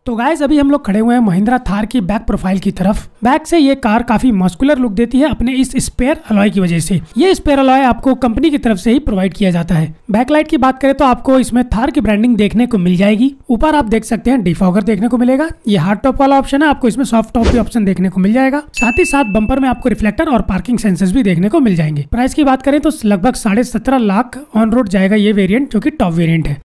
तो गाइस अभी हम लोग खड़े हुए हैं महिंद्रा थार की बैक प्रोफाइल की तरफ। बैक से ये कार काफी मस्कुलर लुक देती है अपने इस स्पेयर अलॉय की वजह से। ये स्पेयर अलॉय आपको कंपनी की तरफ से ही प्रोवाइड किया जाता है। बैकलाइट की बात करें तो आपको इसमें थार की ब्रांडिंग देखने को मिल जाएगी। ऊपर आप देख सकते हैं डिफॉगर देखने को मिलेगा। ये हार्ड टॉप वाला ऑप्शन है, आपको इसमें सॉफ्ट टॉप भी ऑप्शन देखने को मिल जाएगा। साथ ही साथ बम्पर में आपको रिफ्लेक्टर और पार्किंग सेंसर्स भी देखने को मिल जाएंगे। प्राइस की बात करें तो लगभग 17.5 लाख ऑन रोड जाएगा ये वेरियंट, जो कि टॉप वेरियंट है।